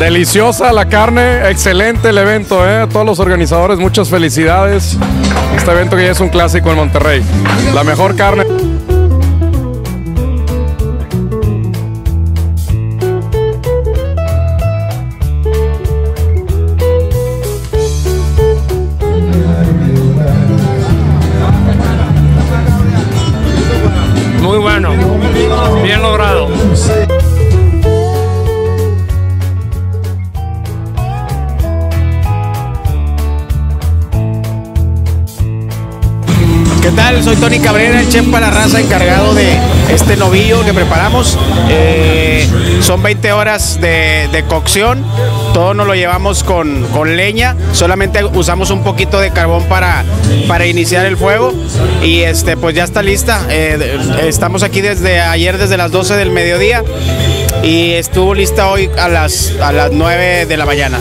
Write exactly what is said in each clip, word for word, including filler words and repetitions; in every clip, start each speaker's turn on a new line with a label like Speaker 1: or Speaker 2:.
Speaker 1: Deliciosa la carne, excelente el evento, ¿eh? A todos los organizadores, muchas felicidades. Este evento que ya es un clásico en Monterrey. La mejor carne.
Speaker 2: Muy bueno, bien logrado.
Speaker 3: ¿Qué tal? Soy Tony Cabrera, el chef para la raza encargado de este novillo que preparamos. Eh, son veinte horas de, de cocción, todo nos lo llevamos con, con leña, solamente usamos un poquito de carbón para, para iniciar el fuego y este, pues ya está lista. Eh, estamos aquí desde ayer, desde las doce del mediodía y estuvo lista hoy a las, a las nueve de la mañana.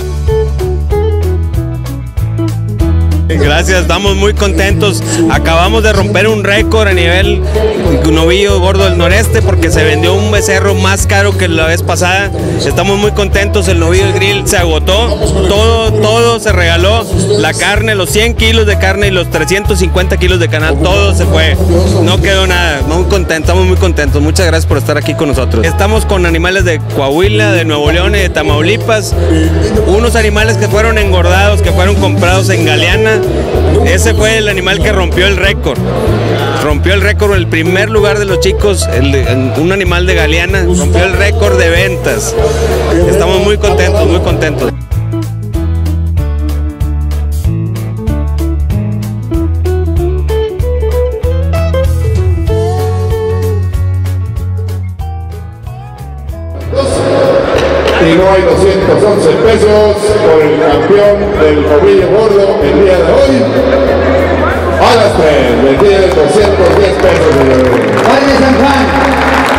Speaker 4: Gracias, estamos muy contentos. Acabamos de romper un récord a nivel novillo gordo del noreste porque se vendió un becerro más caro que la vez pasada. Estamos muy contentos, el novillo del grill se agotó, todo, todo se regaló, la carne, los cien kilos de carne y los trescientos cincuenta kilos de canal, todo se fue, no quedó nada. Muy contentos, estamos muy contentos. Muchas gracias por estar aquí con nosotros. Estamos con animales de Coahuila, de Nuevo León y de Tamaulipas, unos animales que fueron engordados, que fueron comprados en Galeana. Ese fue el animal que rompió el récord. Rompió el récord, el primer lugar de los chicos, el, un animal de Galeana, rompió el récord de ventas. Estamos muy contentos, muy contentos.
Speaker 5: Y no hay doscientos once pesos por el campeón del novillo gordo el día de hoy. A las tres, vendida de doscientos diez pesos. ¡Vaya San Juan!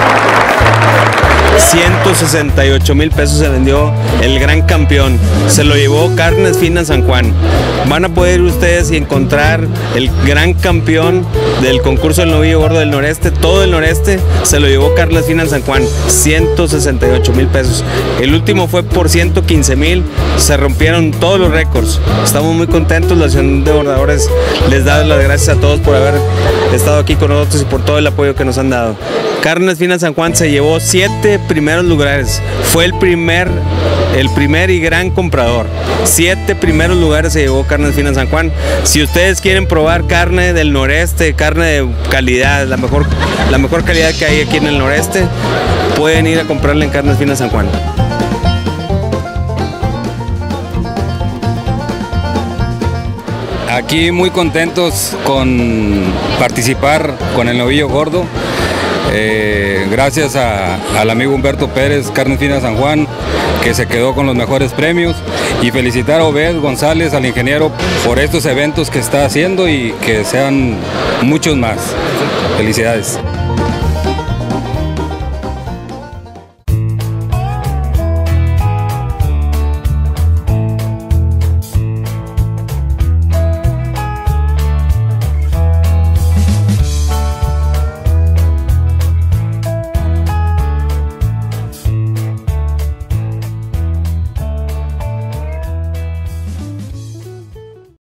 Speaker 4: ciento sesenta y ocho mil pesos se vendió el gran campeón. Se lo llevó Carnes Finas San Juan. Van a poder ir ustedes y encontrar el gran campeón del concurso del novillo gordo del noreste. Todo el noreste se lo llevó Carnes Finas San Juan. ciento sesenta y ocho mil pesos. El último fue por ciento quince mil. Se rompieron todos los récords. Estamos muy contentos. La Asociación de Bordadores les da las gracias a todos por haber estado aquí con nosotros y por todo el apoyo que nos han dado. Carnes Finas San Juan se llevó siete primeros lugares. Fue el primer, el primer y gran comprador. Siete primeros lugares se llevó Carnes Finas San Juan. Si ustedes quieren probar carne del noreste, carne de calidad, la mejor, la mejor calidad que hay aquí en el noreste, pueden ir a comprarla en Carnes Finas San Juan.
Speaker 6: Aquí muy contentos con participar con el novillo gordo. Eh, gracias a, al amigo Humberto Pérez, Carnes Finas San Juan, que se quedó con los mejores premios, y felicitar a Obed González, al ingeniero, por estos eventos que está haciendo y que sean muchos más. Felicidades.